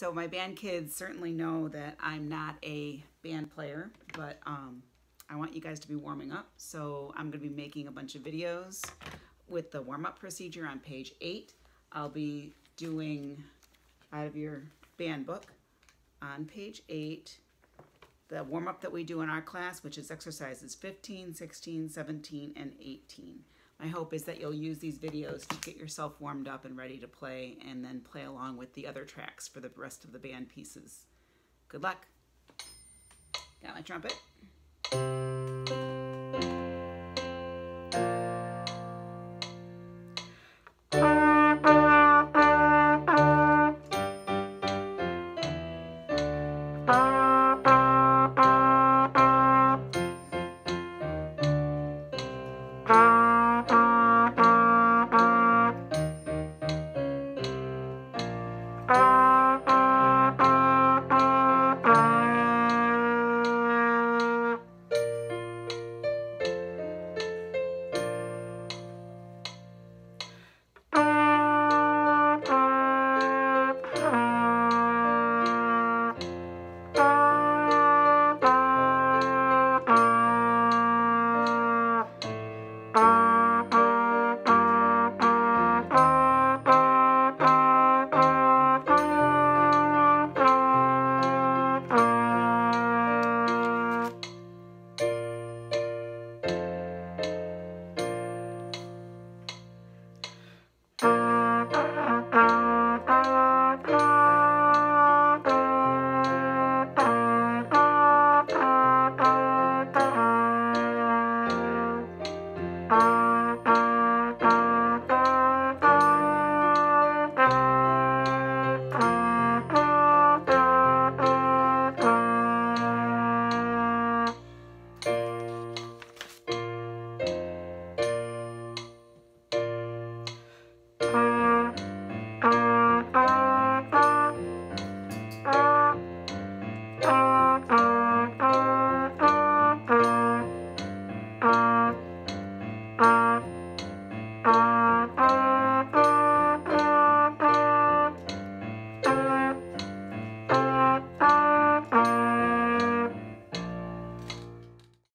So my band kids certainly know that I'm not a band player, but I want you guys to be warming up. So I'm going to be making a bunch of videos with the warm-up procedure on page 8. I'll be doing out of your band book on page 8 the warm-up that we do in our class, which is exercises 15, 16, 17, and 18. My hope is that you'll use these videos to get yourself warmed up and ready to play, and then play along with the other tracks for the rest of the band pieces. Good luck. Got my trumpet.